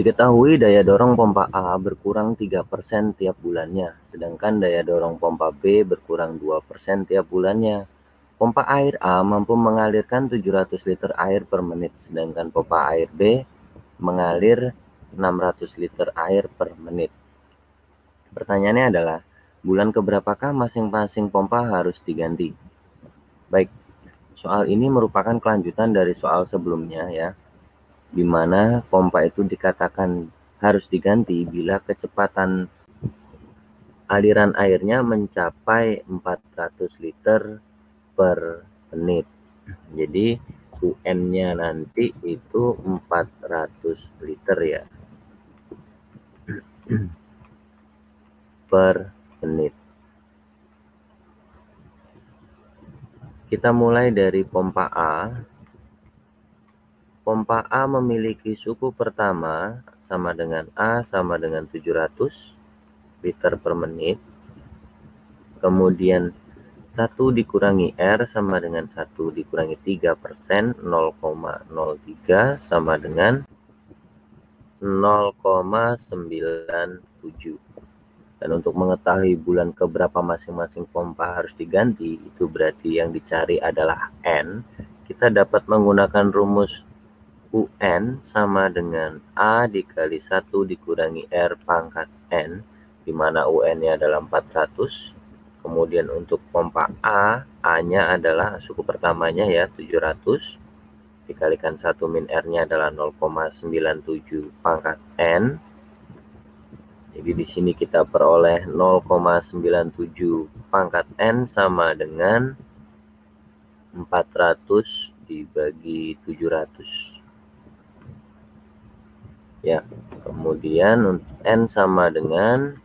Diketahui daya dorong pompa A berkurang 3% tiap bulannya, sedangkan daya dorong pompa B berkurang 2% tiap bulannya. Pompa air A mampu mengalirkan 700 liter air per menit, sedangkan pompa air B mengalir 600 liter air per menit. Pertanyaannya adalah, bulan keberapakah masing-masing pompa harus diganti? Baik, soal ini merupakan kelanjutan dari soal sebelumnya ya, di mana pompa itu dikatakan harus diganti bila kecepatan aliran airnya mencapai 400 liter per menit. Jadi UN-nya nanti itu 400 liter ya per menit. Kita mulai dari pompa A. Pompa A memiliki suku pertama sama dengan A sama dengan 700 liter per menit. Kemudian 1 dikurangi R sama dengan 1 dikurangi 3%, 0,03 sama dengan 0,97. Dan untuk mengetahui bulan keberapa masing-masing pompa harus diganti, itu berarti yang dicari adalah N. Kita dapat menggunakan rumus UN sama dengan A dikali 1 dikurangi R pangkat N, di mana UN-nya adalah 400. Kemudian untuk pompa A, A-nya adalah suku pertamanya ya 700, dikalikan 1 min R-nya adalah 0,97 pangkat N. Jadi di sini kita peroleh 0,97 pangkat N sama dengan 400 dibagi 700. Ya, kemudian N sama dengan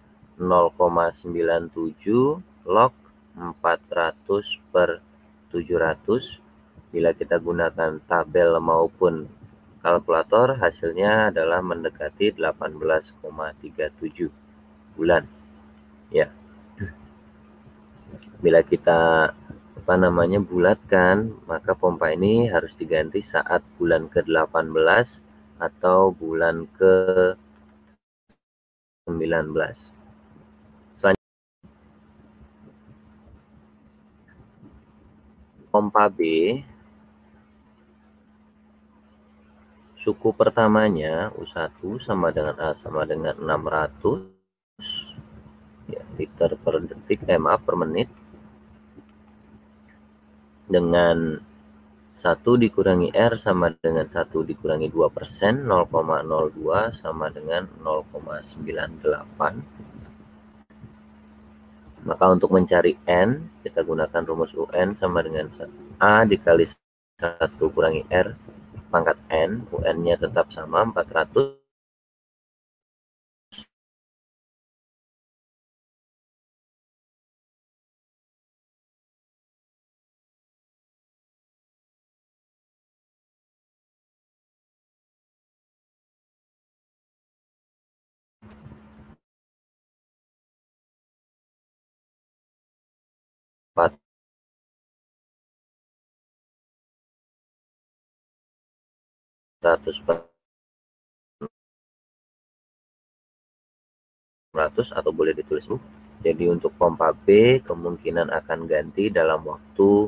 0,97 log 400 per 700. Bila kita gunakan tabel maupun kalkulator, hasilnya adalah mendekati 18,37 bulan. Ya. Bila kita bulatkan, maka pompa ini harus diganti saat bulan ke-18 atau bulan ke-19. Pompa B, suku pertamanya U1 sama dengan A sama dengan 600 ya, liter per detik, per menit, dengan 1 dikurangi R sama dengan 1 dikurangi 2%, 0,02 sama dengan 0,98. Maka untuk mencari N, kita gunakan rumus UN sama dengan A dikali 1 kurangi R pangkat N. UN-nya tetap sama 400. Atau boleh ditulis. Jadi untuk pompa B kemungkinan akan ganti dalam waktu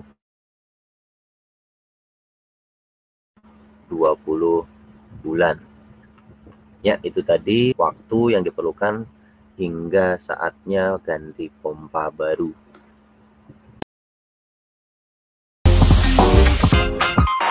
20 bulan. Ya, itu tadi waktu yang diperlukan hingga saatnya ganti pompa baru.